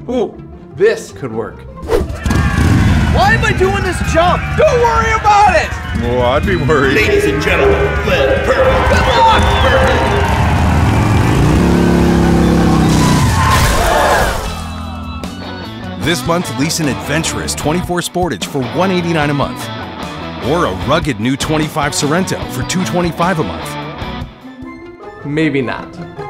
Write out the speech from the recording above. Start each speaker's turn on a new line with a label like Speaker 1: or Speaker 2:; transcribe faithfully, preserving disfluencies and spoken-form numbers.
Speaker 1: Ooh, this could work.
Speaker 2: Why am I doing this jump?
Speaker 1: Don't worry about it!
Speaker 3: Well, I'd be worried.
Speaker 4: Ladies and gentlemen, Glen, perfect.
Speaker 1: Good luck! Perfect!
Speaker 5: This month, lease an adventurous twenty-four Sportage for one hundred eighty-nine dollars a month. Or a rugged new twenty-five Sorrento for two hundred twenty-five dollars a month.
Speaker 1: Maybe not.